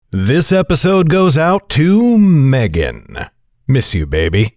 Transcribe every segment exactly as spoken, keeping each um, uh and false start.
This episode goes out to Megan. Miss you, baby.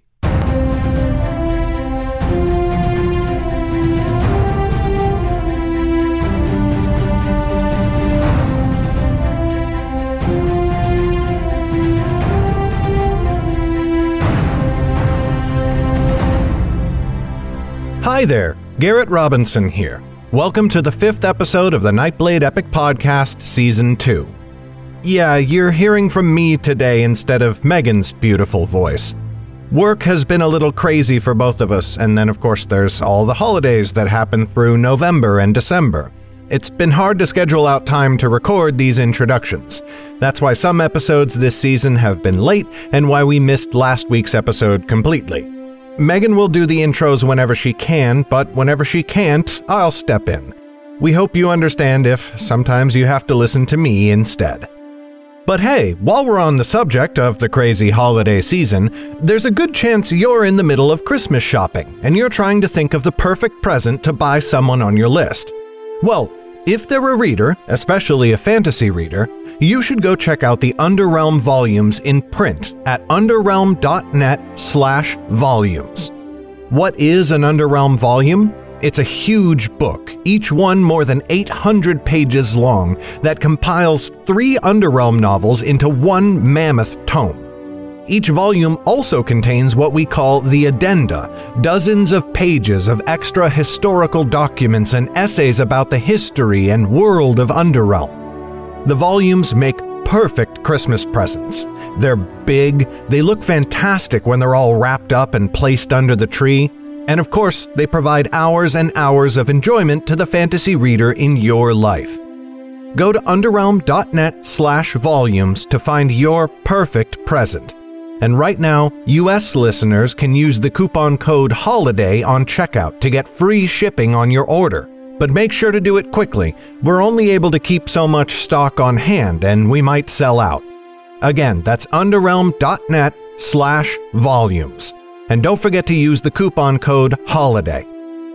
Hi there, Garrett Robinson here. Welcome to the fifth episode of the Nightblade Epic Podcast Season two. Yeah, you're hearing from me today instead of Megan's beautiful voice. Work has been a little crazy for both of us, and then of course there's all the holidays that happen through November and December. It's been hard to schedule out time to record these introductions. That's why some episodes this season have been late, and why we missed last week's episode completely. Megan will do the intros whenever she can, but whenever she can't, I'll step in. We hope you understand if sometimes you have to listen to me instead. But hey, while we're on the subject of the crazy holiday season, there's a good chance you're in the middle of Christmas shopping, and you're trying to think of the perfect present to buy someone on your list. Well, if they're a reader, especially a fantasy reader, you should go check out the Underrealm volumes in print at underrealm dot net slash volumes. What is an Underrealm volume? It's a huge book, each one more than eight hundred pages long, that compiles three Underrealm novels into one mammoth tome. Each volume also contains what we call the addenda, dozens of pages of extra historical documents and essays about the history and world of Underrealm. The volumes make perfect Christmas presents. They're big, they look fantastic when they're all wrapped up and placed under the tree, and of course, they provide hours and hours of enjoyment to the fantasy reader in your life. Go to underrealm dot net slash volumes to find your perfect present. And right now, U S listeners can use the coupon code HOLIDAY on checkout to get free shipping on your order. But make sure to do it quickly. We're only able to keep so much stock on hand, and we might sell out. Again, that's underrealm dot net slash volumes. And don't forget to use the coupon code HOLIDAY.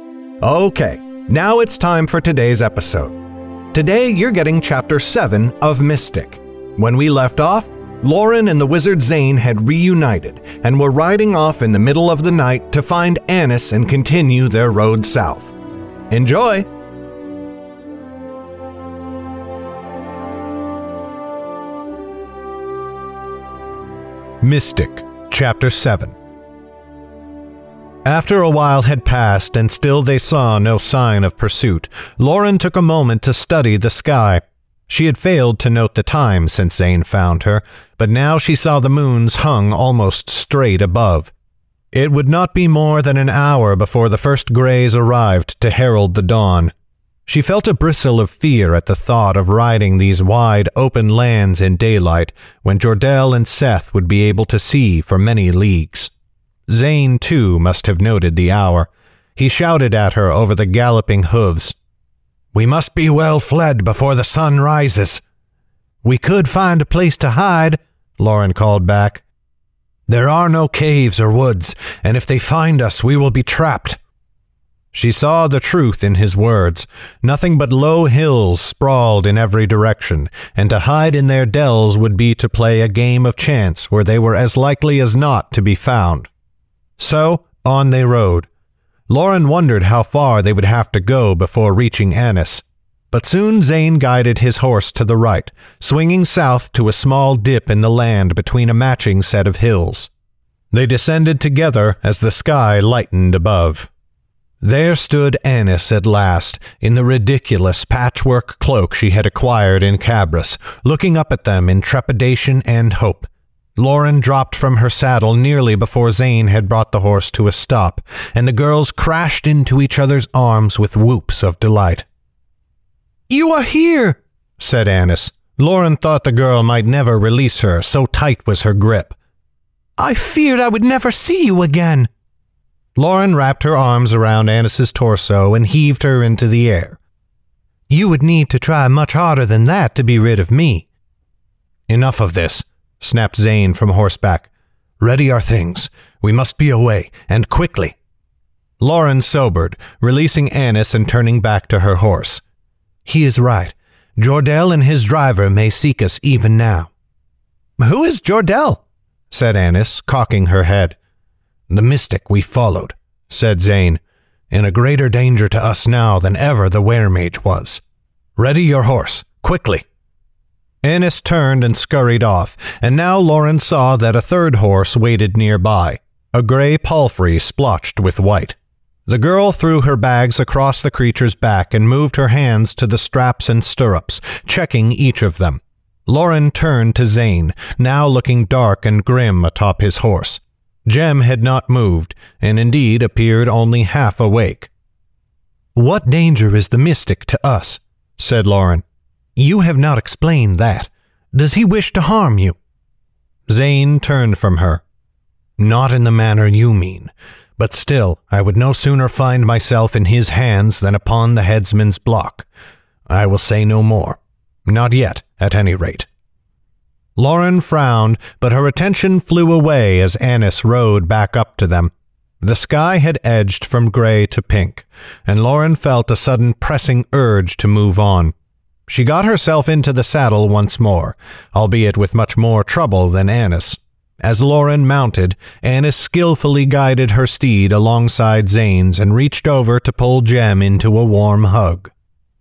Okay, now it's time for today's episode. Today you're getting Chapter seven of Mystic. When we left off, Lauren and the wizard Zane had reunited and were riding off in the middle of the night to find Annis and continue their road south. Enjoy! Mystic, Chapter seven. After a while had passed and still they saw no sign of pursuit, Lauren took a moment to study the sky. She had failed to note the time since Zane found her, but now she saw the moons hung almost straight above. It would not be more than an hour before the first grays arrived to herald the dawn. She felt a bristle of fear at the thought of riding these wide open lands in daylight, when Jordell and Seth would be able to see for many leagues. Zane, too, must have noted the hour. He shouted at her over the galloping hooves. "We must be well fled before the sun rises." "We could find a place to hide," Lauren called back. "There are no caves or woods, and if they find us, we will be trapped." She saw the truth in his words. Nothing but low hills sprawled in every direction, and to hide in their dells would be to play a game of chance where they were as likely as not to be found. So, on they rode. Lauren wondered how far they would have to go before reaching Annis. But soon Zane guided his horse to the right, swinging south to a small dip in the land between a matching set of hills. They descended together as the sky lightened above. There stood Annis at last, in the ridiculous patchwork cloak she had acquired in Cabras, looking up at them in trepidation and hope. Lauren dropped from her saddle nearly before Zane had brought the horse to a stop, and the girls crashed into each other's arms with whoops of delight. "You are here," said Annis. Lauren thought the girl might never release her, so tight was her grip. "I feared I would never see you again." Lauren wrapped her arms around Annis's torso and heaved her into the air. "You would need to try much harder than that to be rid of me." "Enough of this," snapped Zane from horseback. "Ready our things. We must be away, and quickly." Lauren sobered, releasing Annis and turning back to her horse. "He is right. Jordell and his driver may seek us even now." Who is Jordell? Said Annis, cocking her head. The mystic we followed, said Zane, in a greater danger to us now than ever the weremage was. Ready your horse, quickly. Annis turned and scurried off, and now Lauren saw that a third horse waited nearby, a gray palfrey splotched with white. The girl threw her bags across the creature's back and moved her hands to the straps and stirrups, checking each of them. Lauren turned to Zane, now looking dark and grim atop his horse. Jem had not moved, and indeed appeared only half awake. What danger is the mystic to us? Said Lauren. You have not explained that. Does he wish to harm you? Zane turned from her. Not in the manner you mean, but still I would no sooner find myself in his hands than upon the headsman's block. I will say no more. Not yet, at any rate. Lauren frowned, but her attention flew away as Annis rode back up to them. The sky had edged from gray to pink, and Lauren felt a sudden pressing urge to move on. She got herself into the saddle once more, albeit with much more trouble than Annis. As Lauren mounted, Annis skillfully guided her steed alongside Zane's and reached over to pull Jem into a warm hug.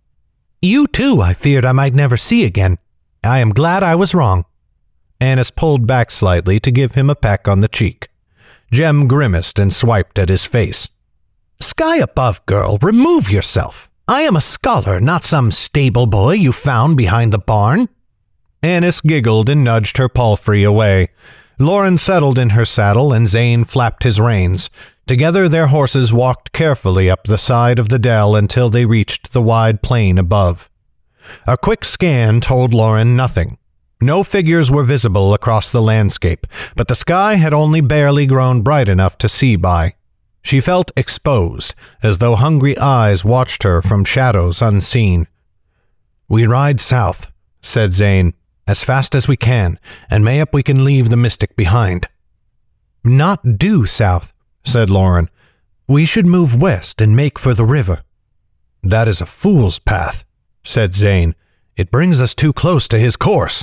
You too, I feared I might never see again. I am glad I was wrong. Annis pulled back slightly to give him a peck on the cheek. Jem grimaced and swiped at his face. Sky above, girl, remove yourself. I am a scholar, not some stable boy you found behind the barn. Annis giggled and nudged her palfrey away. Lauren settled in her saddle and Zane flapped his reins. Together their horses walked carefully up the side of the dell until they reached the wide plain above. A quick scan told Lauren nothing. No figures were visible across the landscape, but the sky had only barely grown bright enough to see by. She felt exposed, as though hungry eyes watched her from shadows unseen. We ride south, said Zane, as fast as we can, and mayhap we can leave the mystic behind. Not due south, said Lauren. We should move west and make for the river. That is a fool's path, said Zane. It brings us too close to his course.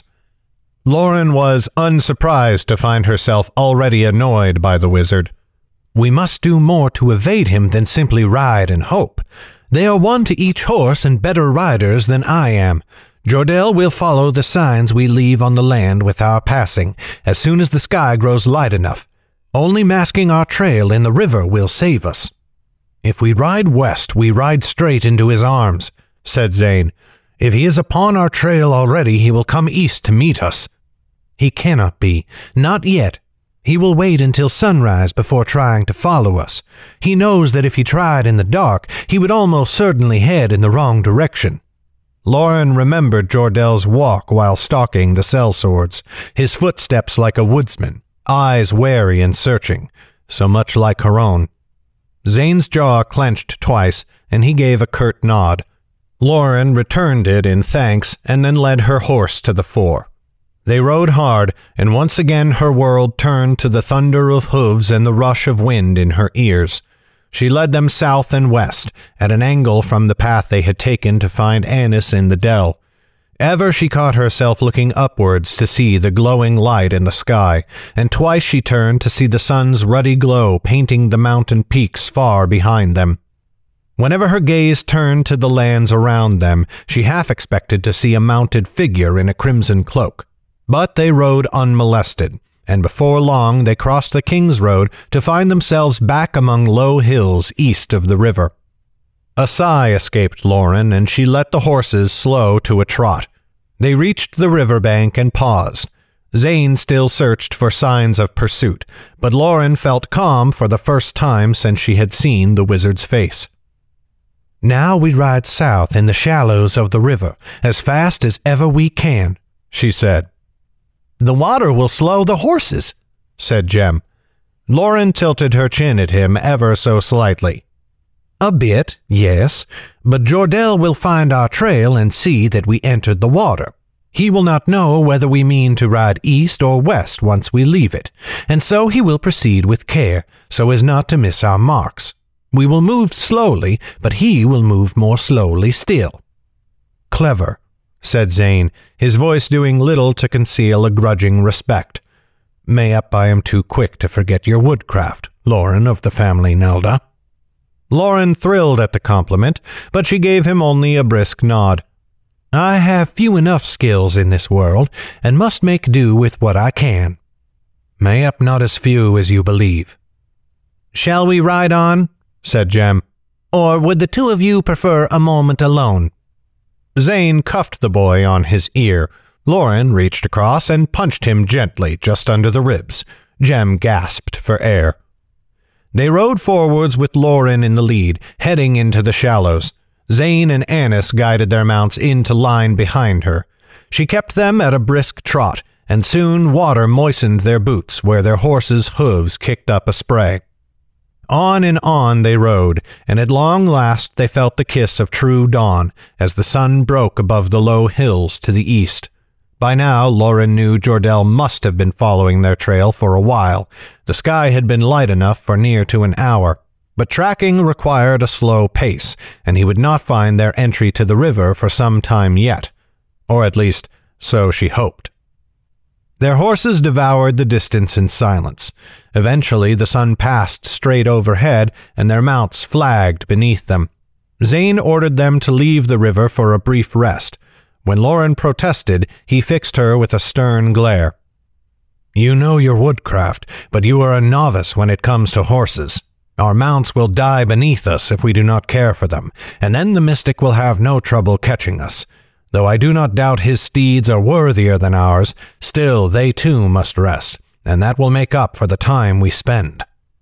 Lauren was unsurprised to find herself already annoyed by the wizard. We must do more to evade him than simply ride and hope. They are one to each horse and better riders than I am. Jordell will follow the signs we leave on the land with our passing, as soon as the sky grows light enough. Only masking our trail in the river will save us. If we ride west, we ride straight into his arms, said Zane. If he is upon our trail already, he will come east to meet us. He cannot be, not yet. He will wait until sunrise before trying to follow us. He knows that if he tried in the dark, he would almost certainly head in the wrong direction. Lauren remembered Jordell's walk while stalking the sellswords, his footsteps like a woodsman, eyes wary and searching, so much like her own. Zane's jaw clenched twice, and he gave a curt nod. Lauren returned it in thanks and then led her horse to the fore. They rode hard, and once again her world turned to the thunder of hooves and the rush of wind in her ears. She led them south and west, at an angle from the path they had taken to find Annis in the dell. Ever she caught herself looking upwards to see the glowing light in the sky, and twice she turned to see the sun's ruddy glow painting the mountain peaks far behind them. Whenever her gaze turned to the lands around them, she half expected to see a mounted figure in a crimson cloak. But they rode unmolested, and before long they crossed the King's Road to find themselves back among low hills east of the river. A sigh escaped Lauren, and she let the horses slow to a trot. They reached the river bank and paused. Zane still searched for signs of pursuit, but Lauren felt calm for the first time since she had seen the wizard's face. Now we ride south in the shallows of the river, as fast as ever we can, she said. The water will slow the horses, said Jem. Lauren tilted her chin at him ever so slightly. A bit, yes, but Jordell will find our trail and see that we entered the water. He will not know whether we mean to ride east or west once we leave it, and so he will proceed with care, so as not to miss our marks. We will move slowly, but he will move more slowly still. Clever, said Zane, his voice doing little to conceal a grudging respect. "Mayhap I am too quick to forget your woodcraft, Lauren of the family Nelda." Lauren thrilled at the compliment, but she gave him only a brisk nod. "I have few enough skills in this world, and must make do with what I can." "Mayhap not as few as you believe." "Shall we ride on?" said Jem. "Or would the two of you prefer a moment alone?" Zane cuffed the boy on his ear. Lauren reached across and punched him gently just under the ribs. Jem gasped for air. They rode forwards with Lauren in the lead, heading into the shallows. Zane and Annis guided their mounts into line behind her. She kept them at a brisk trot, and soon water moistened their boots where their horses' hooves kicked up a spray. On and on they rode, and at long last they felt the kiss of true dawn as the sun broke above the low hills to the east. By now, Lauren knew Jordell must have been following their trail for a while. The sky had been light enough for near to an hour, but tracking required a slow pace, and he would not find their entry to the river for some time yet. Or at least, so she hoped. Their horses devoured the distance in silence. Eventually, the sun passed straight overhead, and their mounts flagged beneath them. Zane ordered them to leave the river for a brief rest. When Lauren protested, he fixed her with a stern glare. "You know your woodcraft, but you are a novice when it comes to horses. Our mounts will die beneath us if we do not care for them, and then the mystic will have no trouble catching us. Though I do not doubt his steeds are worthier than ours, still they too must rest, and that will make up for the time we spend."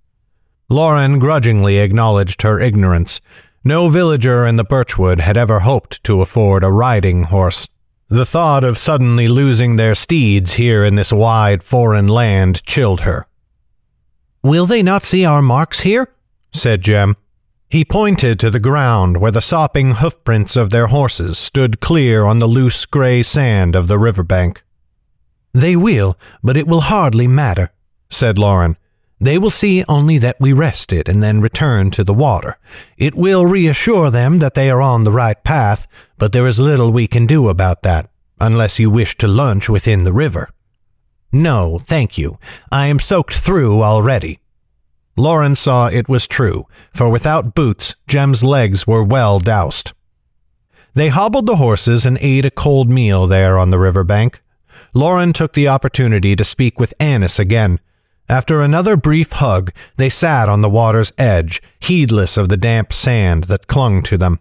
Lauren grudgingly acknowledged her ignorance. No villager in the Birchwood had ever hoped to afford a riding horse. The thought of suddenly losing their steeds here in this wide foreign land chilled her. "Will they not see our marks here?" said Jem. He pointed to the ground where the sopping hoofprints of their horses stood clear on the loose gray sand of the riverbank. "They will, but it will hardly matter," said Lauren. "They will see only that we rested and then returned to the water. It will reassure them that they are on the right path, but there is little we can do about that, unless you wish to lunch within the river." "No, thank you. I am soaked through already." Lauren saw it was true, for without boots, Jem's legs were well doused. They hobbled the horses and ate a cold meal there on the riverbank. Lauren took the opportunity to speak with Annis again. After another brief hug, they sat on the water's edge, heedless of the damp sand that clung to them.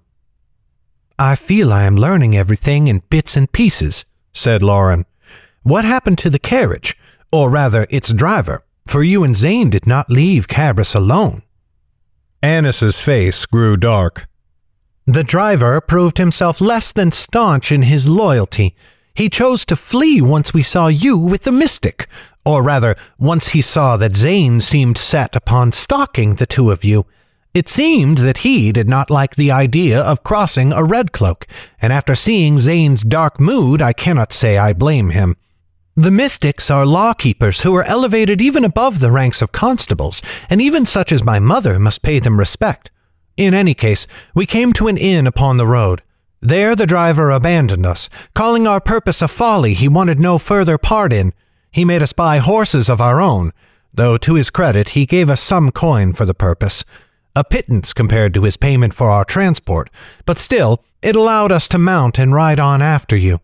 "I feel I am learning everything in bits and pieces," said Lauren. "What happened to the carriage, or rather its driver, for you and Zane did not leave Cabris alone?" Annis's face grew dark. "The driver proved himself less than staunch in his loyalty. He chose to flee once we saw you with the mystic. Or rather, once he saw that Zane seemed set upon stalking the two of you. It seemed that he did not like the idea of crossing a red cloak, and after seeing Zane's dark mood, I cannot say I blame him. The mystics are lawkeepers who are elevated even above the ranks of constables, and even such as my mother must pay them respect. In any case, we came to an inn upon the road. There the driver abandoned us, calling our purpose a folly he wanted no further part in. He made us buy horses of our own, though to his credit he gave us some coin for the purpose. A pittance compared to his payment for our transport, but still, it allowed us to mount and ride on after you."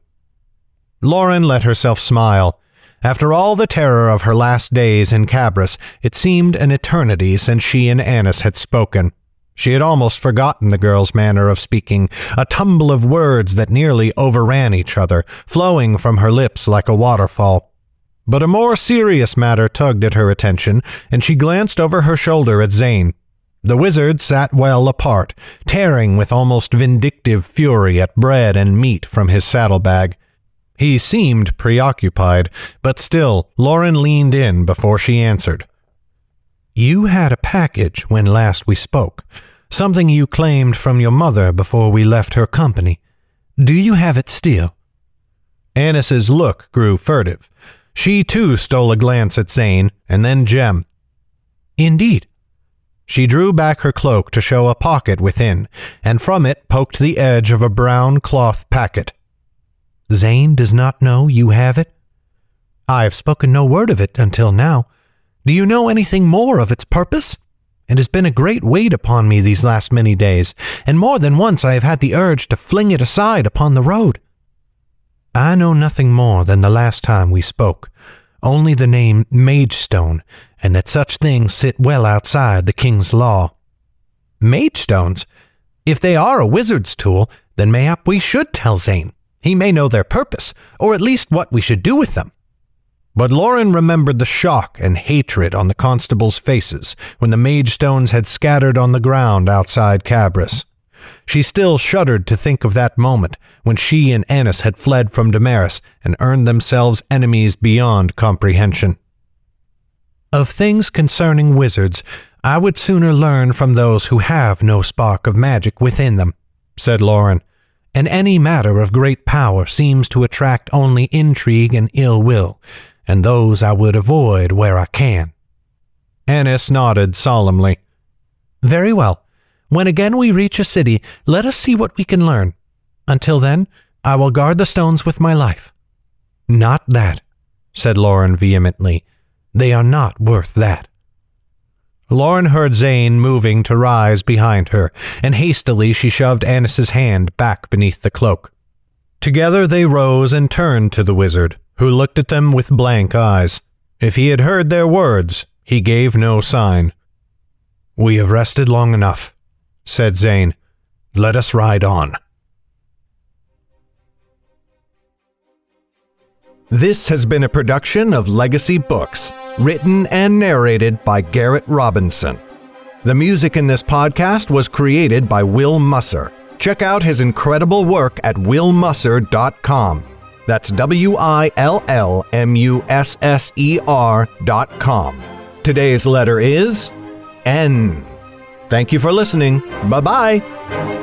Lauren let herself smile. After all the terror of her last days in Cabris, it seemed an eternity since she and Annis had spoken. She had almost forgotten the girl's manner of speaking, a tumble of words that nearly overran each other, flowing from her lips like a waterfall. But a more serious matter tugged at her attention, and she glanced over her shoulder at Zane. The wizard sat well apart, tearing with almost vindictive fury at bread and meat from his saddlebag. He seemed preoccupied, but still Lauren leaned in before she answered. "You had a package when last we spoke, something you claimed from your mother before we left her company. Do you have it still?" Annis's look grew furtive. She too stole a glance at Zane, and then Jem. "Indeed." She drew back her cloak to show a pocket within, and from it poked the edge of a brown cloth packet. Zane does not know you have it? I have spoken no word of it until now. Do you know anything more of its purpose? It has been a great weight upon me these last many days, and more than once I have had the urge to fling it aside upon the road. I know nothing more than the last time we spoke, only the name Magestone, and that such things sit well outside the king's law. Magestones? If they are a wizard's tool, then mayhap we should tell Zane. He may know their purpose, or at least what we should do with them. But Lauren remembered the shock and hatred on the constables' faces when the Magestones had scattered on the ground outside Cabras. She still shuddered to think of that moment when she and Annis had fled from Damaris and earned themselves enemies beyond comprehension. Of things concerning wizards, I would sooner learn from those who have no spark of magic within them, said Lauren, and any matter of great power seems to attract only intrigue and ill will, and those I would avoid where I can. Annis nodded solemnly. Very well. When again we reach a city, let us see what we can learn. Until then, I will guard the stones with my life. Not that, said Lauren vehemently. They are not worth that. Lauren heard Zane moving to rise behind her, and hastily she shoved Annis's hand back beneath the cloak. Together they rose and turned to the wizard, who looked at them with blank eyes. If he had heard their words, he gave no sign. We have rested long enough, said Zane. Let us ride on. This has been a production of Legacy Books, written and narrated by Garrett Robinson. The music in this podcast was created by Will Musser. Check out his incredible work at will musser dot com. That's W I L L M U S S E R dot com. Today's letter is N. Thank you for listening. Bye-bye.